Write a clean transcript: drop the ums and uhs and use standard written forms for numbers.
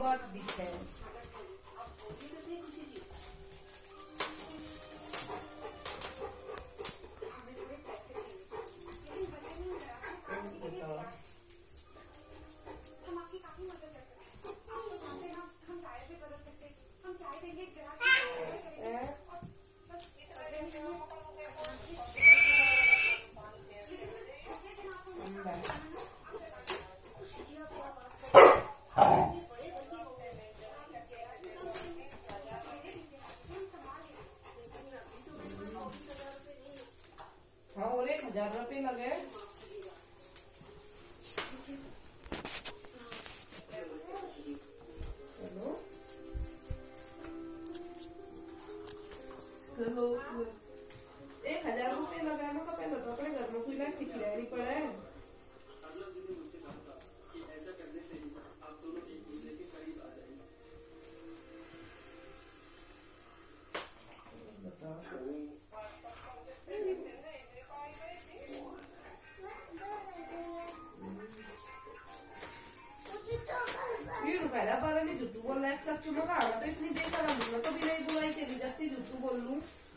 बात दिखे। हाँ, और 1000 रुपये लगे। चलो चलो 1000 रुपये लगा ना, पहले तो अपने घर में कोई ना ठिकरानी पड़ा है। जुट्टू बोल रहा है, सच में कहा तो इतनी देर करा, तो भी नहीं बुलाई, चली जाती जुट्टू बोल लूं।